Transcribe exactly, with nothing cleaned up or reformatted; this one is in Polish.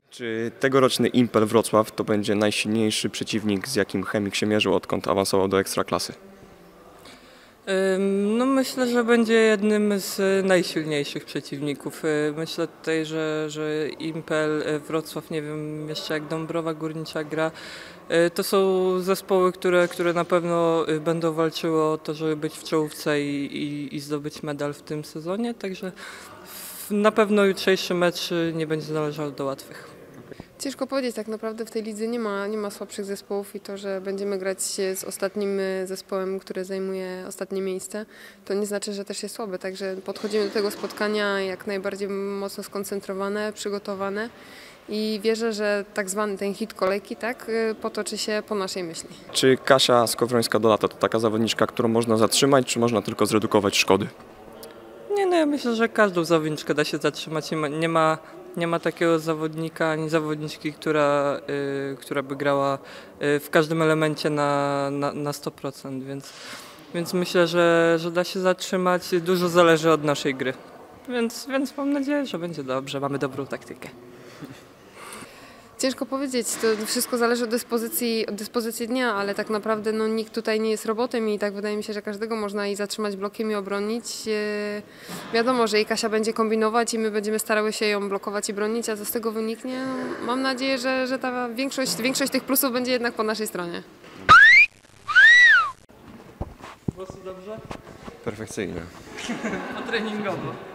Czy tegoroczny Impel Wrocław to będzie najsilniejszy przeciwnik, z jakim Chemik się mierzył, odkąd awansował do Ekstraklasy? No myślę, że będzie jednym z najsilniejszych przeciwników. Myślę tutaj, że, że Impel, Wrocław, nie wiem jeszcze jak Dąbrowa Górnicza gra. To są zespoły, które, które na pewno będą walczyły o to, żeby być w czołówce i, i, i zdobyć medal w tym sezonie. Także na pewno jutrzejszy mecz nie będzie należał do łatwych. Ciężko powiedzieć, tak naprawdę w tej lidze nie ma, nie ma słabszych zespołów i to, że będziemy grać z ostatnim zespołem, który zajmuje ostatnie miejsce, to nie znaczy, że też jest słaby. Także podchodzimy do tego spotkania jak najbardziej mocno skoncentrowane, przygotowane i wierzę, że tak zwany ten hit kolejki tak, potoczy się po naszej myśli. Czy Kasia Skowrońska-Dolata to taka zawodniczka, którą można zatrzymać, czy można tylko zredukować szkody? Nie, no ja myślę, że każdą zawodniczkę da się zatrzymać. Nie ma, nie ma, nie ma takiego zawodnika ani zawodniczki, która, y, która by grała y, w każdym elemencie na, na, na sto procent, więc, więc myślę, że, że da się zatrzymać. Dużo zależy od naszej gry, więc, więc mam nadzieję, że będzie dobrze. Mamy dobrą taktykę. Ciężko powiedzieć, to wszystko zależy od dyspozycji, od dyspozycji dnia, ale tak naprawdę no, nikt tutaj nie jest robotem i tak wydaje mi się, że każdego można i zatrzymać blokiem i obronić. E, wiadomo, że i Kasia będzie kombinować i my będziemy starały się ją blokować i bronić, a co z tego wyniknie? No, mam nadzieję, że, że ta większość, większość tych plusów będzie jednak po naszej stronie. Głosy dobrze? Perfekcyjnie. A treningowo?